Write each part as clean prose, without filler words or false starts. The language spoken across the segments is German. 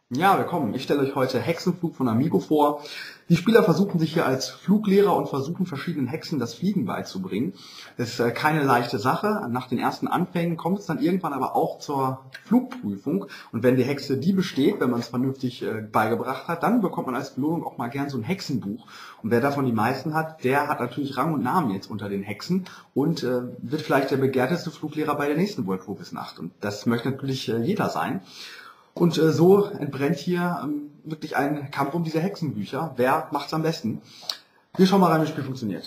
Ja, willkommen. Ich stelle euch heute Hexenflug von Amigo vor. Die Spieler versuchen sich hier als Fluglehrer und versuchen verschiedenen Hexen das Fliegen beizubringen. Das ist keine leichte Sache. Nach den ersten Anfängen kommt es dann irgendwann aber auch zur Flugprüfung. Und wenn die Hexe die besteht, wenn man es vernünftig beigebracht hat, dann bekommt man als Belohnung auch mal gern so ein Hexenbuch. Und wer davon die meisten hat, der hat natürlich Rang und Namen jetzt unter den Hexen und wird vielleicht der begehrteste Fluglehrer bei der nächsten World Nacht. Und das möchte natürlich jeder sein. Und so entbrennt hier wirklich ein Kampf um diese Hexenbücher. Wer macht's am besten? Wir schauen mal rein, wie das Spiel funktioniert.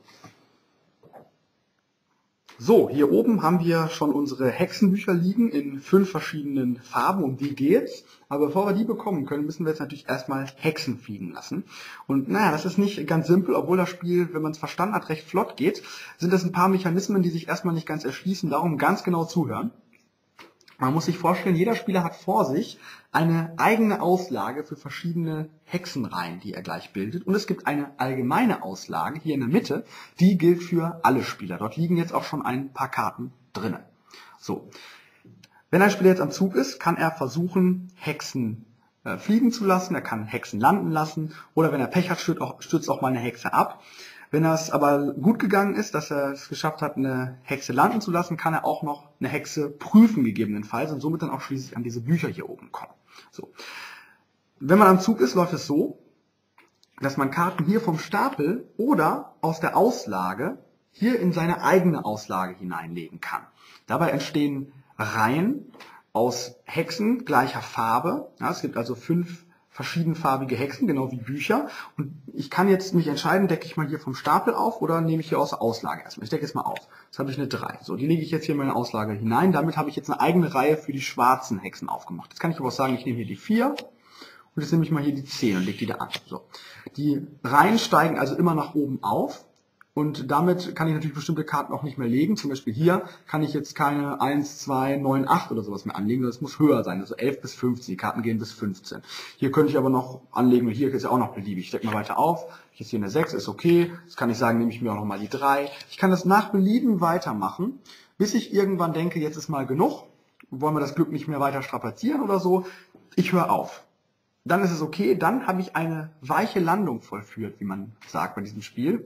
So, hier oben haben wir schon unsere Hexenbücher liegen in 5 verschiedenen Farben, um die geht's. Aber bevor wir die bekommen können, müssen wir jetzt natürlich erstmal Hexen fliegen lassen. Und naja, das ist nicht ganz simpel, obwohl das Spiel, wenn man es verstanden hat, recht flott geht, sind das ein paar Mechanismen, die sich erstmal nicht ganz erschließen. Darum ganz genau zuhören. Man muss sich vorstellen, jeder Spieler hat vor sich eine eigene Auslage für verschiedene Hexenreihen, die er gleich bildet. Und es gibt eine allgemeine Auslage hier in der Mitte, die gilt für alle Spieler. Dort liegen jetzt auch schon ein paar Karten drinnen. So. Wenn ein Spieler jetzt am Zug ist, kann er versuchen, Hexen fliegen zu lassen, er kann Hexen landen lassen oder wenn er Pech hat, stürzt auch mal eine Hexe ab. Wenn es aber gut gegangen ist, dass er es geschafft hat, eine Hexe landen zu lassen, kann er auch noch eine Hexe prüfen gegebenenfalls und somit dann auch schließlich an diese Bücher hier oben kommen. So. Wenn man am Zug ist, läuft es so, dass man Karten hier vom Stapel oder aus der Auslage hier in seine eigene Auslage hineinlegen kann. Dabei entstehen Reihen aus Hexen gleicher Farbe. Ja, es gibt also 5 verschiedenfarbige Hexen, genau wie Bücher. Und ich kann jetzt mich entscheiden, decke ich mal hier vom Stapel auf oder nehme ich hier aus der Auslage erstmal. Ich decke jetzt mal auf. Jetzt habe ich eine 3. So, die lege ich jetzt hier in meine Auslage hinein. Damit habe ich jetzt eine eigene Reihe für die schwarzen Hexen aufgemacht. Jetzt kann ich aber auch sagen, ich nehme hier die 4 und jetzt nehme ich mal hier die 10 und lege die da an. So. Die Reihen steigen also immer nach oben auf. Und damit kann ich natürlich bestimmte Karten auch nicht mehr legen. Zum Beispiel hier kann ich jetzt keine 1, 2, 9, 8 oder sowas mehr anlegen. Das muss höher sein, also 11 bis 15. Die Karten gehen bis 15. Hier könnte ich aber noch anlegen, hier ist ja auch noch beliebig. Ich stecke mal weiter auf. Jetzt hier eine 6, ist okay. Jetzt kann ich sagen, nehme ich mir auch noch mal die 3. Ich kann das nach Belieben weitermachen, bis ich irgendwann denke, jetzt ist mal genug. Wollen wir das Glück nicht mehr weiter strapazieren oder so. Ich höre auf. Dann ist es okay. Dann habe ich eine weiche Landung vollführt, wie man sagt bei diesem Spiel.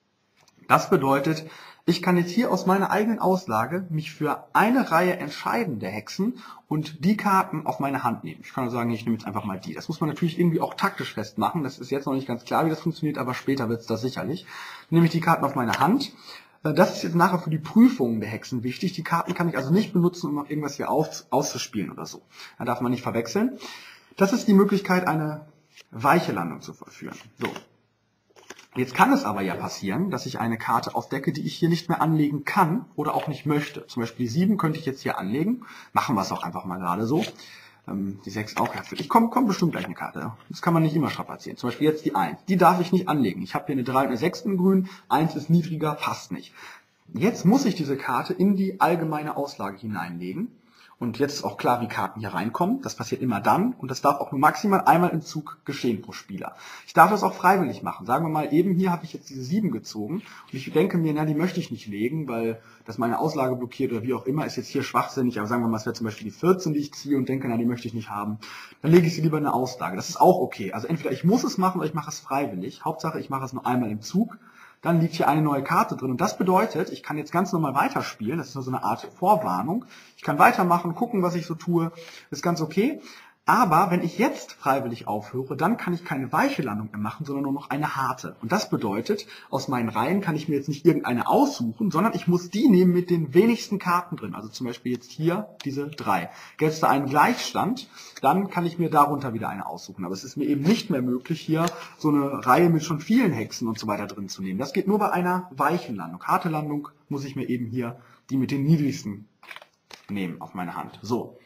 Das bedeutet, ich kann jetzt hier aus meiner eigenen Auslage mich für eine Reihe entscheiden der Hexen und die Karten auf meine Hand nehmen. Ich kann also sagen, ich nehme jetzt einfach mal die. Das muss man natürlich irgendwie auch taktisch festmachen. Das ist jetzt noch nicht ganz klar, wie das funktioniert, aber später wird es das sicherlich. Dann nehme ich die Karten auf meine Hand. Das ist jetzt nachher für die Prüfungen der Hexen wichtig. Die Karten kann ich also nicht benutzen, um noch irgendwas hier auszuspielen oder so. Da darf man nicht verwechseln. Das ist die Möglichkeit, eine weiche Landung zu vollführen. So. Jetzt kann es aber ja passieren, dass ich eine Karte aufdecke, die ich hier nicht mehr anlegen kann oder auch nicht möchte. Zum Beispiel die 7 könnte ich jetzt hier anlegen. Machen wir es auch einfach mal gerade so. Die 6 auch. Ja, ich komme bestimmt gleich eine Karte. Das kann man nicht immer strapazieren. Zum Beispiel jetzt die 1. Die darf ich nicht anlegen. Ich habe hier eine 3 und eine 6 in grün. 1 ist niedriger, passt nicht. Jetzt muss ich diese Karte in die allgemeine Auslage hineinlegen. Und jetzt ist auch klar, wie Karten hier reinkommen. Das passiert immer dann und das darf auch nur maximal einmal im Zug geschehen pro Spieler. Ich darf das auch freiwillig machen. Sagen wir mal, eben hier habe ich jetzt diese 7 gezogen und ich denke mir, na, die möchte ich nicht legen, weil das meine Auslage blockiert oder wie auch immer, ist jetzt hier schwachsinnig. Aber sagen wir mal, es wäre zum Beispiel die 14, die ich ziehe und denke, na, die möchte ich nicht haben. Dann lege ich sie lieber in eine Auslage. Das ist auch okay. Also entweder ich muss es machen oder ich mache es freiwillig. Hauptsache, ich mache es nur einmal im Zug. Dann liegt hier eine neue Karte drin und das bedeutet, ich kann jetzt ganz normal weiterspielen, das ist nur so eine Art Vorwarnung. Ich kann weitermachen, gucken, was ich so tue, ist ganz okay. Aber wenn ich jetzt freiwillig aufhöre, dann kann ich keine weiche Landung mehr machen, sondern nur noch eine harte. Und das bedeutet, aus meinen Reihen kann ich mir jetzt nicht irgendeine aussuchen, sondern ich muss die nehmen mit den wenigsten Karten drin. Also zum Beispiel jetzt hier diese 3. Gäbe es da einen Gleichstand, dann kann ich mir darunter wieder eine aussuchen. Aber es ist mir eben nicht mehr möglich, hier so eine Reihe mit schon vielen Hexen und so weiter drin zu nehmen. Das geht nur bei einer weichen Landung. Harte Landung muss ich mir eben hier die mit den niedrigsten nehmen auf meine Hand. So.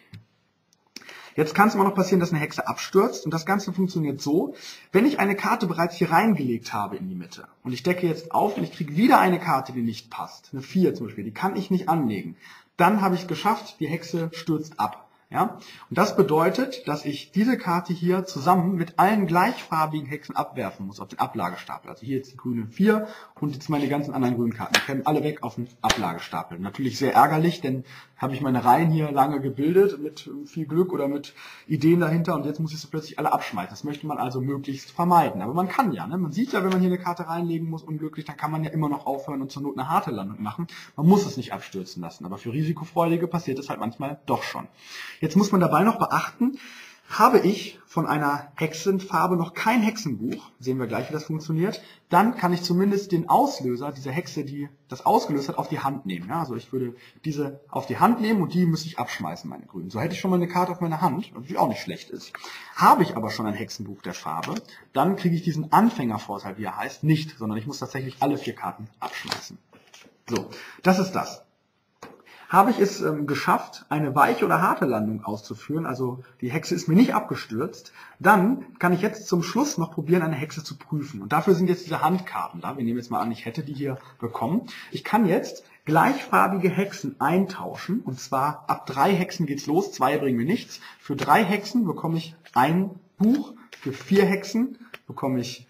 Jetzt kann es immer noch passieren, dass eine Hexe abstürzt und das Ganze funktioniert so, wenn ich eine Karte bereits hier reingelegt habe in die Mitte und ich decke jetzt auf und ich kriege wieder eine Karte, die nicht passt, eine 4 zum Beispiel, die kann ich nicht anlegen, dann habe ich es geschafft, die Hexe stürzt ab. Ja? Und das bedeutet, dass ich diese Karte hier zusammen mit allen gleichfarbigen Hexen abwerfen muss auf den Ablagestapel. Also hier jetzt die grünen 4 und jetzt meine ganzen anderen grünen Karten. Die kämen alle weg auf den Ablagestapel. Natürlich sehr ärgerlich, denn habe ich meine Reihen hier lange gebildet mit viel Glück oder mit Ideen dahinter und jetzt muss ich sie plötzlich alle abschmeißen. Das möchte man also möglichst vermeiden. Aber man kann ja. Ne? Man sieht ja, wenn man hier eine Karte reinlegen muss, unglücklich, dann kann man ja immer noch aufhören und zur Not eine harte Landung machen. Man muss es nicht abstürzen lassen. Aber für Risikofreudige passiert es halt manchmal doch schon. Jetzt muss man dabei noch beachten, habe ich von einer Hexenfarbe noch kein Hexenbuch, sehen wir gleich, wie das funktioniert, dann kann ich zumindest den Auslöser, diese Hexe, die das ausgelöst hat, auf die Hand nehmen. Ja, also ich würde diese auf die Hand nehmen und die müsste ich abschmeißen, meine Grünen. So hätte ich schon mal eine Karte auf meiner Hand, was natürlich auch nicht schlecht ist. Habe ich aber schon ein Hexenbuch der Farbe, dann kriege ich diesen Anfängervorteil, wie er heißt, nicht, sondern ich muss tatsächlich alle 4 Karten abschmeißen. So, das ist das. Habe ich es geschafft, eine weiche oder harte Landung auszuführen, also die Hexe ist mir nicht abgestürzt, dann kann ich jetzt zum Schluss noch probieren, eine Hexe zu prüfen. Und dafür sind jetzt diese Handkarten da. Wir nehmen jetzt mal an, ich hätte die hier bekommen. Ich kann jetzt gleichfarbige Hexen eintauschen, und zwar ab 3 Hexen geht's los, 2 bringen mir nichts. Für 3 Hexen bekomme ich ein Buch, für 4 Hexen bekomme ich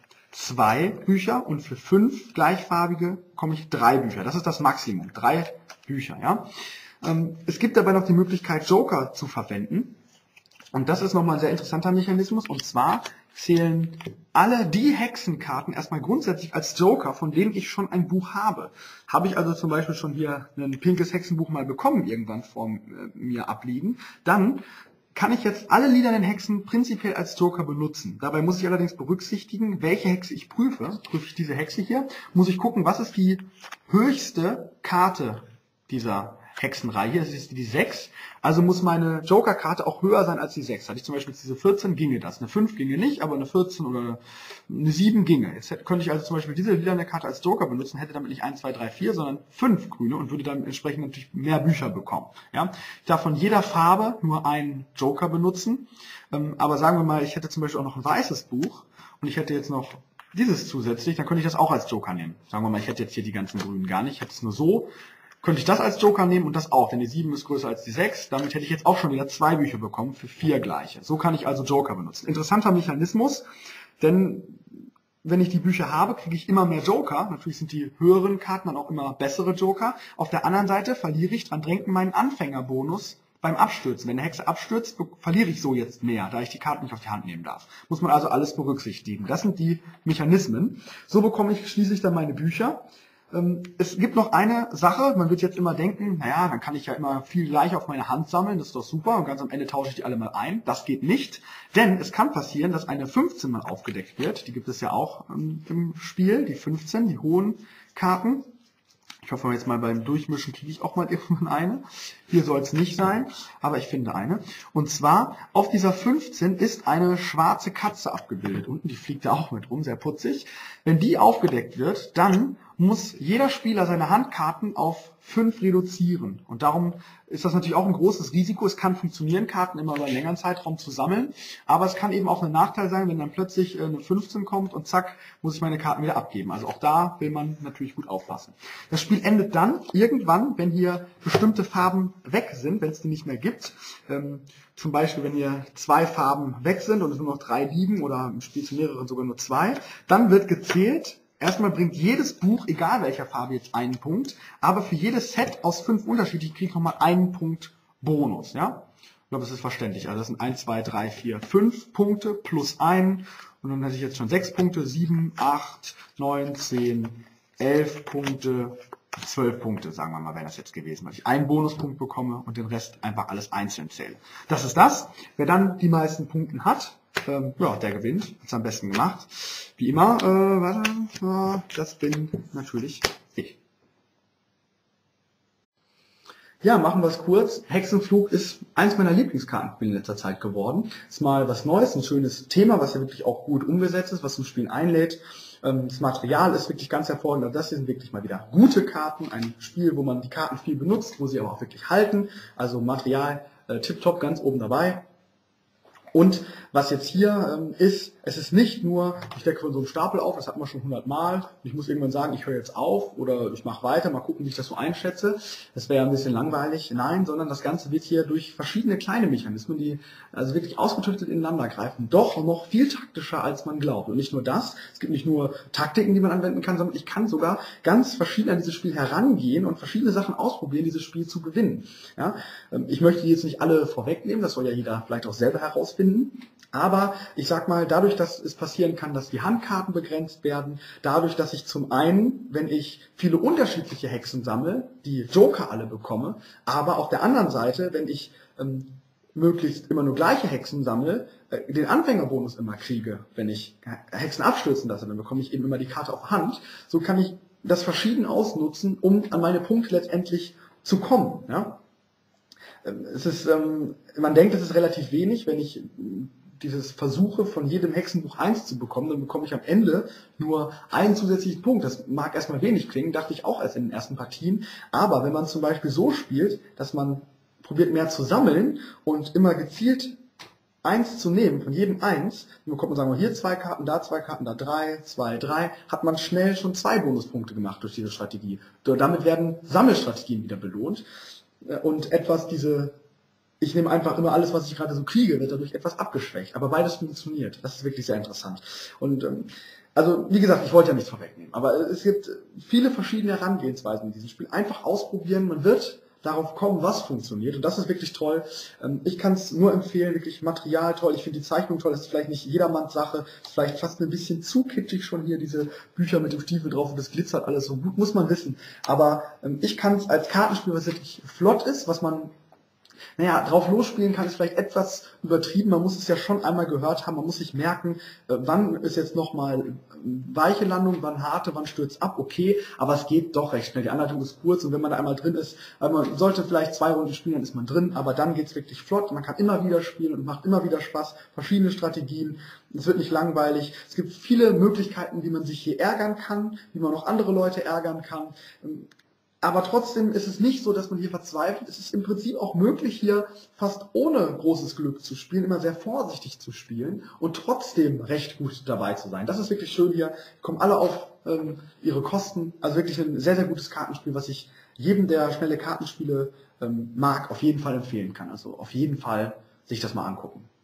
2 Bücher und für 5 gleichfarbige bekomme ich 3 Bücher. Das ist das Maximum, 3 Bücher. Ja? Es gibt dabei noch die Möglichkeit, Joker zu verwenden. Und das ist nochmal ein sehr interessanter Mechanismus. Und zwar zählen alle die Hexenkarten erstmal grundsätzlich als Joker, von denen ich schon ein Buch habe. Habe ich also zum Beispiel schon hier ein pinkes Hexenbuch mal bekommen, irgendwann vor mir abliegen, dann kann ich jetzt alle lilanen Hexen prinzipiell als Joker benutzen. Dabei muss ich allerdings berücksichtigen, welche Hexe ich prüfe. Prüfe ich diese Hexe hier, muss ich gucken, was ist die höchste Karte dieser Hexenreihe. Das ist die 6. Also muss meine Joker-Karte auch höher sein als die 6. Hatte ich zum Beispiel diese 14, ginge das. Eine 5 ginge nicht, aber eine 14 oder eine 7 ginge. Jetzt könnte ich also zum Beispiel diese lilane Karte als Joker benutzen, hätte damit nicht 1, 2, 3, 4, sondern 5 grüne und würde dann entsprechend natürlich mehr Bücher bekommen. Ja? Ich darf von jeder Farbe nur einen Joker benutzen. Aber sagen wir mal, ich hätte zum Beispiel auch noch ein weißes Buch und ich hätte jetzt noch dieses zusätzlich, dann könnte ich das auch als Joker nehmen. Sagen wir mal, ich hätte jetzt hier die ganzen Grünen gar nicht, ich hätte es nur so. Könnte ich das als Joker nehmen und das auch, denn die 7 ist größer als die 6. Damit hätte ich jetzt auch schon wieder 2 Bücher bekommen für 4 gleiche. So kann ich also Joker benutzen. Interessanter Mechanismus, denn wenn ich die Bücher habe, kriege ich immer mehr Joker. Natürlich sind die höheren Karten dann auch immer bessere Joker. Auf der anderen Seite verliere ich dran denken meinen Anfängerbonus beim Abstürzen. Wenn eine Hexe abstürzt, verliere ich so jetzt mehr, da ich die Karten nicht auf die Hand nehmen darf. Muss man also alles berücksichtigen. Das sind die Mechanismen. So bekomme ich schließlich dann meine Bücher. Es gibt noch eine Sache, man wird jetzt immer denken, naja, dann kann ich ja immer viel gleich auf meine Hand sammeln, das ist doch super, und ganz am Ende tausche ich die alle mal ein. Das geht nicht, denn es kann passieren, dass eine 15 mal aufgedeckt wird, die gibt es ja auch im Spiel, die 15, die hohen Karten. Ich hoffe jetzt mal beim Durchmischen kriege ich auch mal irgendwann eine. Hier soll es nicht sein, aber ich finde eine. Und zwar auf dieser 15 ist eine schwarze Katze abgebildet. Unten, die fliegt da auch mit rum, sehr putzig. Wenn die aufgedeckt wird, dann muss jeder Spieler seine Handkarten auf 5 reduzieren. Und darum ist das natürlich auch ein großes Risiko. Es kann funktionieren, Karten immer über einen längeren Zeitraum zu sammeln. Aber es kann eben auch ein Nachteil sein, wenn dann plötzlich eine 15 kommt und zack, muss ich meine Karten wieder abgeben. Also auch da will man natürlich gut aufpassen. Das Spiel endet dann irgendwann, wenn hier bestimmte Farben weg sind, wenn es die nicht mehr gibt. Zum Beispiel, wenn hier 2 Farben weg sind und es nur noch 3 liegen oder im Spiel zu mehreren sogar nur 2, dann wird gezählt. Erstmal bringt jedes Buch, egal welcher Farbe, jetzt einen Punkt, aber für jedes Set aus 5 unterschiedlichen kriege ich nochmal einen Punkt Bonus. Ja? Ich glaube, das ist verständlich. Also das sind 1, 2, 3, 4, 5 Punkte plus 1. Und dann hätte ich jetzt schon 6 Punkte, 7, 8, 9, 10, 11 Punkte, 12 Punkte, sagen wir mal, wäre das jetzt gewesen, weil ich einen Bonuspunkt bekomme und den Rest einfach alles einzeln zähle. Das ist das. Wer dann die meisten Punkte hat, ja, der gewinnt. Hat's am besten gemacht. Wie immer, das bin natürlich ich. Ja, machen wir es kurz. Hexenflug ist eins meiner Lieblingskartenspiele in letzter Zeit geworden. Ist mal was Neues, ein schönes Thema, was ja wirklich auch gut umgesetzt ist, was zum Spielen einlädt. Das Material ist wirklich ganz hervorragend. Also das hier sind wirklich mal wieder gute Karten. Ein Spiel, wo man die Karten viel benutzt, wo sie aber auch wirklich halten. Also Material tipptopp, ganz oben dabei. Und was jetzt hier ist, es ist nicht nur, ich decke von so einem Stapel auf, das hat man schon 100 Mal, und ich muss irgendwann sagen, ich höre jetzt auf oder ich mache weiter, mal gucken, wie ich das so einschätze. Das wäre ein bisschen langweilig. Nein, sondern das Ganze wird hier durch verschiedene kleine Mechanismen, die also wirklich ausgetüftelt ineinander greifen, doch noch viel taktischer, als man glaubt. Und nicht nur das, es gibt nicht nur Taktiken, die man anwenden kann, sondern ich kann sogar ganz verschieden an dieses Spiel herangehen und verschiedene Sachen ausprobieren, dieses Spiel zu gewinnen. Ja? Ich möchte die jetzt nicht alle vorwegnehmen, das soll ja jeder vielleicht auch selber herausfinden. Aber ich sag mal, dadurch, dass es passieren kann, dass die Handkarten begrenzt werden, dadurch, dass ich zum einen, wenn ich viele unterschiedliche Hexen sammle, die Joker alle bekomme, aber auf der anderen Seite, wenn ich möglichst immer nur gleiche Hexen sammle, den Anfängerbonus immer kriege, wenn ich Hexen abstürzen lasse, dann bekomme ich eben immer die Karte auf Hand. So kann ich das verschieden ausnutzen, um an meine Punkte letztendlich zu kommen. Ja? Es ist, man denkt, es ist relativ wenig, wenn ich dieses versuche, von jedem Hexenbuch 1 zu bekommen, dann bekomme ich am Ende nur einen zusätzlichen Punkt. Das mag erstmal wenig klingen, dachte ich auch erst in den ersten Partien. Aber wenn man zum Beispiel so spielt, dass man probiert mehr zu sammeln und immer gezielt eins zu nehmen, von jedem eins, dann bekommt man, sagen wir, hier 2 Karten, da 2 Karten, da 3, 2, 3, hat man schnell schon 2 Bonuspunkte gemacht durch diese Strategie. Damit werden Sammelstrategien wieder belohnt. Und ich nehme einfach immer alles, was ich gerade so kriege, wird dadurch etwas abgeschwächt. Aber beides funktioniert. Das ist wirklich sehr interessant. Und also, wie gesagt, ich wollte ja nichts vorwegnehmen. Aber es gibt viele verschiedene Herangehensweisen in diesem Spiel. Einfach ausprobieren. Man wird darauf kommen, was funktioniert. Und das ist wirklich toll. Ich kann es nur empfehlen, wirklich Material toll. Ich finde die Zeichnung toll. Das ist vielleicht nicht jedermanns Sache. Ist vielleicht fast ein bisschen zu kitschig schon hier, diese Bücher mit dem Stiefel drauf und das glitzert alles so gut, muss man wissen. Aber ich kann es als Kartenspiel, was wirklich flott ist, was man drauf losspielen kann, ist vielleicht etwas übertrieben. Man muss es ja schon einmal gehört haben. Man muss sich merken, wann ist jetzt nochmal weiche Landung, wann harte, wann stürzt ab. Okay, aber es geht doch recht schnell. Die Anleitung ist kurz und wenn man da einmal drin ist, man sollte vielleicht 2 Runden spielen, dann ist man drin, aber dann geht's wirklich flott. Man kann immer wieder spielen und macht immer wieder Spaß. Verschiedene Strategien. Es wird nicht langweilig. Es gibt viele Möglichkeiten, wie man sich hier ärgern kann, wie man auch andere Leute ärgern kann. Aber trotzdem ist es nicht so, dass man hier verzweifelt. Es ist im Prinzip auch möglich, hier fast ohne großes Glück zu spielen, immer sehr vorsichtig zu spielen und trotzdem recht gut dabei zu sein. Das ist wirklich schön hier. Kommen alle auf ihre Kosten. Also wirklich ein sehr, sehr gutes Kartenspiel, was ich jedem, der schnelle Kartenspiele mag, auf jeden Fall empfehlen kann. Also auf jeden Fall sich das mal angucken.